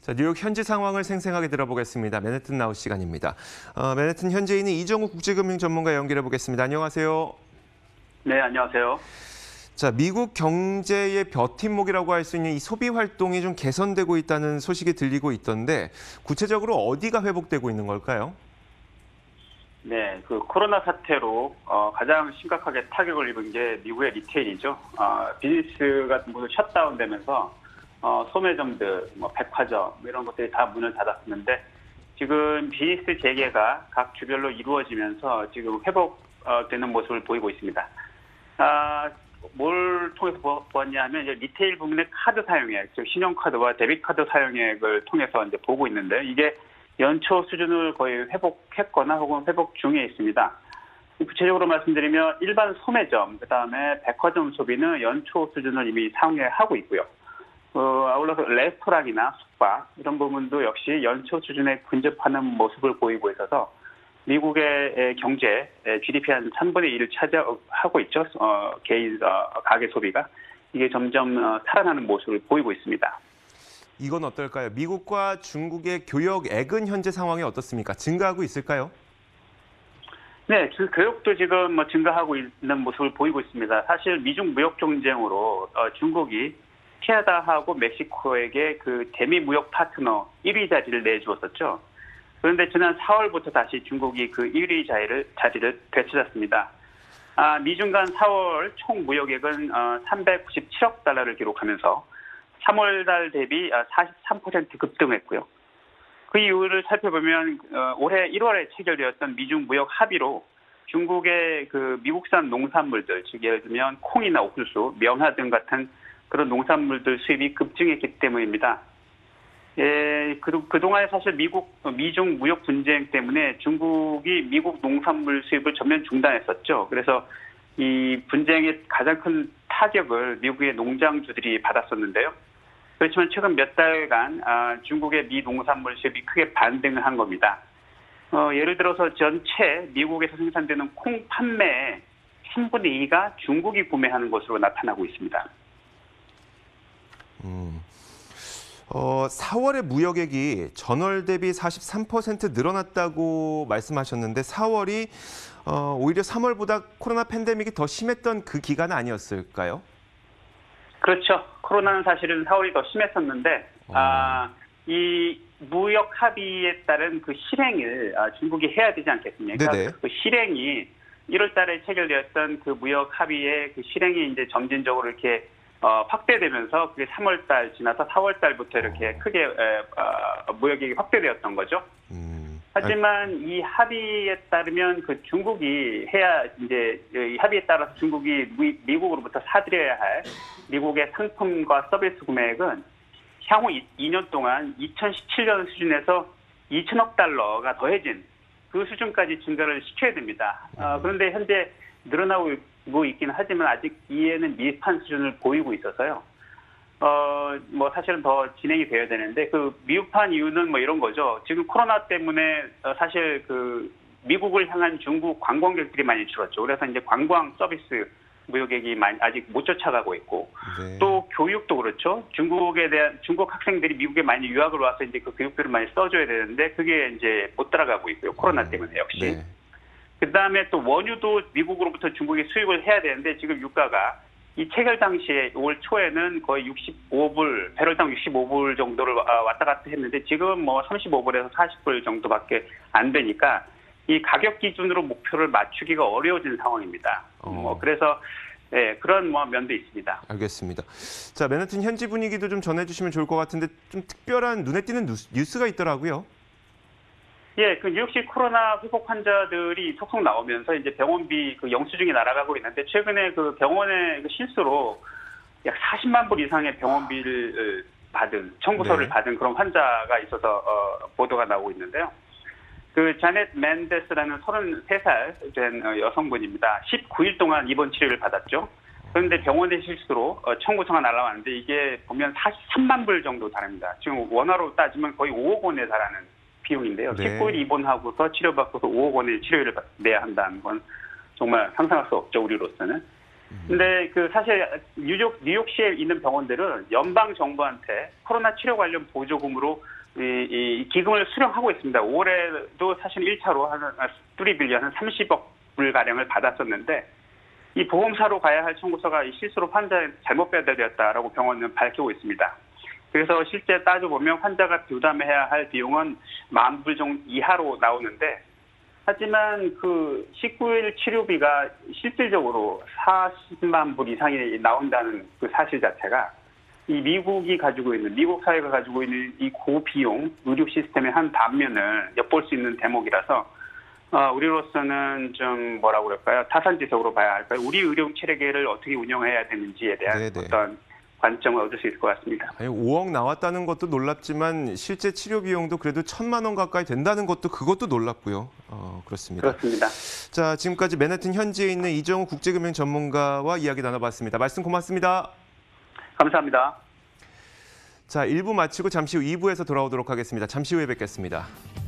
자, 뉴욕 현지 상황을 생생하게 들어보겠습니다. 맨해튼 나우 시간입니다. 맨해튼 현지에 있는 이정우 국제금융 전문가 연결해 보겠습니다. 안녕하세요. 네, 안녕하세요. 자, 미국 경제의 버팀목이라고 할 수 있는 이 소비 활동이 좀 개선되고 있다는 소식이 들리고 있던데 구체적으로 어디가 회복되고 있는 걸까요? 네, 그 코로나 사태로 가장 심각하게 타격을 입은 게 미국의 리테일이죠. 비즈니스가 모두 셧다운되면서 소매점들, 백화점 이런 것들이 다 문을 닫았었는데 지금 비즈니스 재개가 각 주별로 이루어지면서 지금 회복되는 모습을 보이고 있습니다. 뭘 통해서 보았냐 하면 이제 리테일 부문의 카드 사용액, 즉 신용카드와 데비카드 사용액을 통해서 이제 보고 있는데 이게 연초 수준을 거의 회복했거나 혹은 회복 중에 있습니다. 구체적으로 말씀드리면 일반 소매점, 그다음에 백화점 소비는 연초 수준을 이미 상회하고 있고요. 아울러서 레스토랑이나 숙박 이런 부분도 역시 연초 수준에 근접하는 모습을 보이고 있어서 미국의 경제 GDP 한 3분의 1을 차지하고 있죠. 개인 가계 소비가 이게 점점 살아나는 모습을 보이고 있습니다. 이건 어떨까요? 미국과 중국의 교역액은 현재 상황이 어떻습니까? 증가하고 있을까요? 네, 그 교역도 지금 증가하고 있는 모습을 보이고 있습니다. 사실 미중 무역 경쟁으로 중국이 캐나다하고 멕시코에게 그 대미 무역 파트너 1위 자리를 내주었었죠. 그런데 지난 4월부터 다시 중국이 그 1위 자리를 되찾았습니다. 미중 간 4월 총 무역액은 397억 달러를 기록하면서 3월 달 대비 43% 급등했고요. 그 이유를 살펴보면 올해 1월에 체결되었던 미중 무역 합의로 중국의 그 미국산 농산물들, 즉 예를 들면 콩이나 옥수수, 명화 등 같은 그런 농산물들 수입이 급증했기 때문입니다. 그동안에 사실 미중 무역 분쟁 때문에 중국이 미국 농산물 수입을 전면 중단했었죠. 그래서 이 분쟁의 가장 큰 타격을 미국의 농장주들이 받았었는데요. 그렇지만 최근 몇 달간 중국의 미 농산물 수입이 크게 반등을 한 겁니다. 예를 들어서 전체 미국에서 생산되는 콩 판매의 3분의 2가 중국이 구매하는 것으로 나타나고 있습니다. 4월의 무역액이 전월 대비 43% 늘어났다고 말씀하셨는데 4월이 오히려 3월보다 코로나 팬데믹이 더 심했던 그 기간 아니었을까요? 그렇죠. 코로나는 사실은 4월이 더 심했었는데 이 무역 합의에 따른 그 실행을 중국이 해야 되지 않겠습니까? 네네. 그 실행이 1월 달에 체결되었던 그 무역 합의의 그 실행이 이제 점진적으로 이렇게 확대되면서 그게 3월 달 지나서 4월 달부터 이렇게 크게 무역액이 확대되었던 거죠. 하지만 이 합의에 따르면 그 중국이 해야 이제 이 합의에 따라서 중국이 미국으로부터 사들여야 할 미국의 상품과 서비스 구매액은 향후 2년 동안 2017년 수준에서 2천억 달러가 더해진 그 수준까지 증가를 시켜야 됩니다. 그런데 현재 늘어나고 있긴 하지만 아직 이해는 미흡한 수준을 보이고 있어서요. 사실은 더 진행이 되어야 되는데 그 미흡한 이유는 이런 거죠. 지금 코로나 때문에 사실 그 미국을 향한 중국 관광객들이 많이 줄었죠. 그래서 이제 관광 서비스 무역액이 아직 못 쫓아가고 있고 네. 또 교육도 그렇죠. 중국 학생들이 미국에 많이 유학을 와서 이제 그 교육비를 많이 써줘야 되는데 그게 이제 못 따라가고 있고요. 코로나 때문에 역시. 네. 그다음에 또 원유도 미국으로부터 중국이 수입을 해야 되는데 지금 유가가 이 체결 당시에 올 초에는 거의 65불, 배럴당 65불 정도를 왔다 갔다 했는데 지금 35불에서 40불 정도밖에 안 되니까 이 가격 기준으로 목표를 맞추기가 어려워진 상황입니다. 그래서 그런 면도 있습니다. 알겠습니다. 자, 맨해튼 현지 분위기도 좀 전해주시면 좋을 것 같은데 좀 특별한 눈에 띄는 뉴스가 있더라고요. 예, 그 뉴욕시 코로나 회복 환자들이 속속 나오면서 이제 병원비 그 영수증이 날아가고 있는데 최근에 그 병원의 그 실수로 약 40만 불 이상의 병원비를 받은 청구서를 네. 받은 그런 환자가 있어서 보도가 나오고 있는데요. 그 자넷 맨데스라는 33살 된 여성분입니다. 19일 동안 입원 치료를 받았죠. 그런데 병원의 실수로 청구서가 날아왔는데 이게 보면 43만 불 정도 다릅니다. 지금 원화로 따지면 거의 5억 원에 달하는 비용인데요. 네. 19일 입원하고서 치료받고서 5억 원의 치료비를 내야 한다는 건 정말 상상할 수 없죠, 우리로서는. 근데 그 사실 뉴욕시에 있는 병원들은 연방 정부한테 코로나 치료 관련 보조금으로 이 기금을 수령하고 있습니다. 올해도 사실 1차로 한 뚜리 빌려 한 30억 불 가량을 받았었는데 이 보험사로 가야 할 청구서가 실수로 환자에 잘못 배달되었다라고 병원은 밝히고 있습니다. 그래서 실제 따져보면 환자가 부담해야 할 비용은 10,000불 정도 이하로 나오는데 하지만 그 19일 치료비가 실질적으로 40만 불 이상이 나온다는 그 사실 자체가 이 미국 사회가 가지고 있는 이 고비용 의료 시스템의 한 단면을 엿볼 수 있는 대목이라서 우리로서는 좀 뭐라고 그럴까요? 타산지석으로 봐야 할까요? 우리 의료 체계를 어떻게 운영해야 되는지에 대한 네네. 어떤 관점을 얻을 수 있을 것 같습니다. 아니, 5억 나왔다는 것도 놀랍지만 실제 치료 비용도 그래도 1,000만 원 가까이 된다는 것도 그것도 놀랍고요. 그렇습니다. 그렇습니다. 자, 지금까지 맨해튼 현지에 있는 이정우 국제금융 전문가와 이야기 나눠봤습니다. 말씀 고맙습니다. 감사합니다. 자, 1부 마치고 잠시 후 2부에서 돌아오도록 하겠습니다. 잠시 후에 뵙겠습니다.